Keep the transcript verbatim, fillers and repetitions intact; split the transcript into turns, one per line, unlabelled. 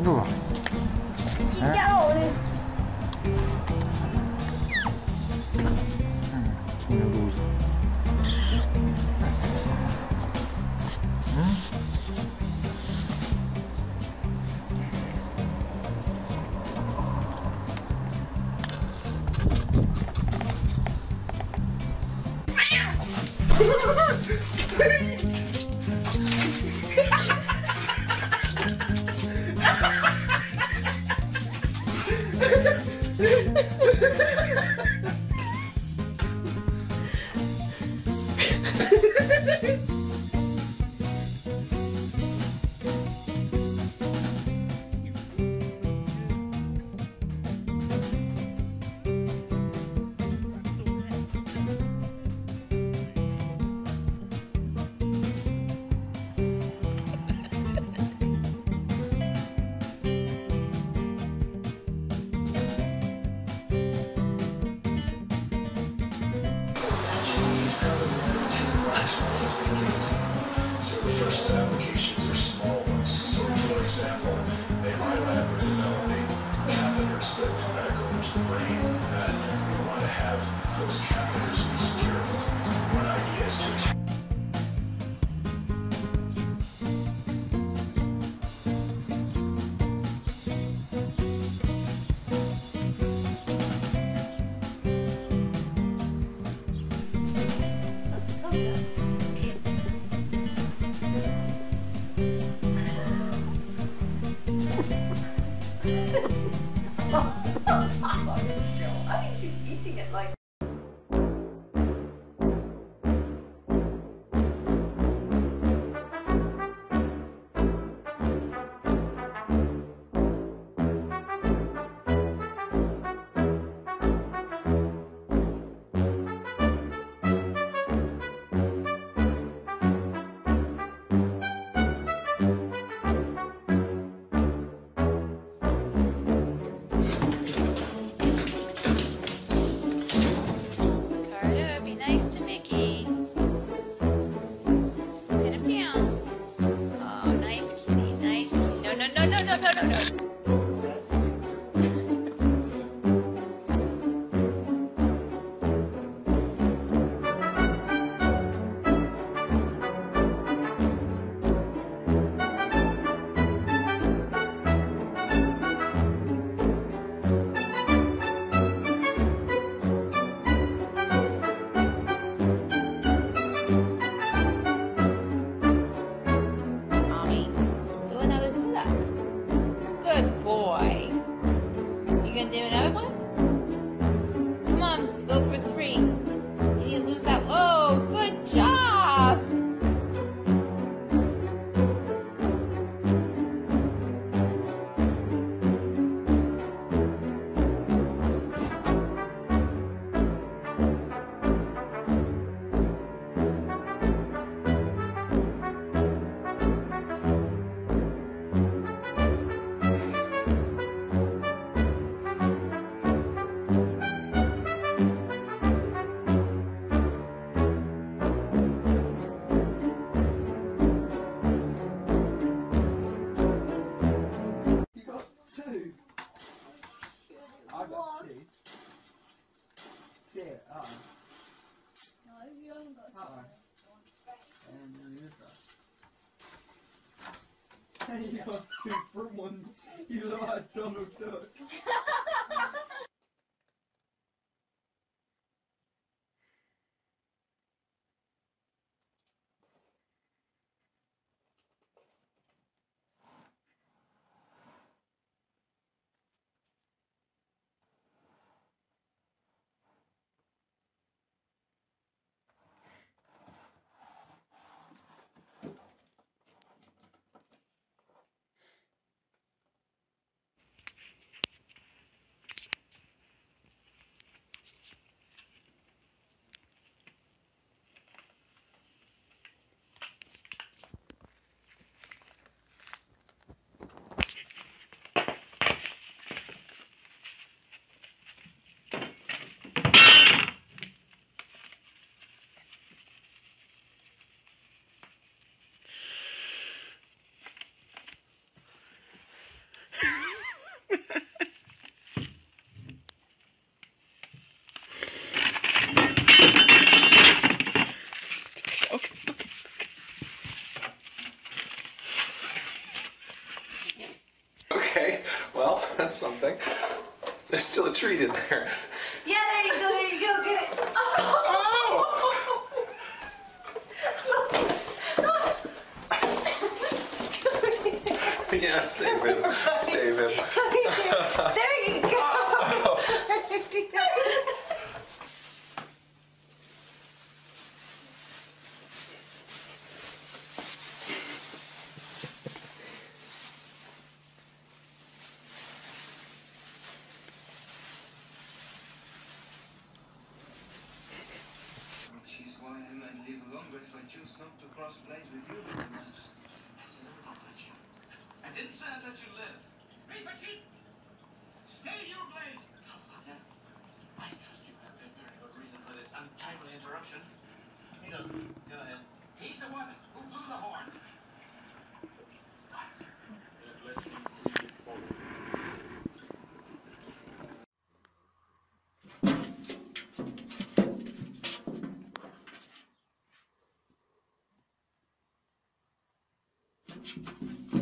So. Hä?
Ja, oder?
Na gut. Hm?
I think she's eating it like.
No, no, no, no, no, no. Good boy. You gonna do another one? Come on, let's go for three. You need to lose that. Whoa, good job.
Two. I got two. Yeah, uh.
No, you haven't got two.
Uh-oh. And then this one. You got two from one. You look like Donald Duck.
something. There's still a treat in there.
Yeah, there you go, there you go, get it.
Oh! Yeah, save him. Save him.
There you go.
She's why I might live longer if I choose not to cross blades with you, little mouse. I didn't say I'd let you live. Hey, but you... Stay your blade! I trust you have a very good reason for this untimely interruption. He doesn't. Go ahead. He's the one who blew the horn. Let me read it for you.
Thank you.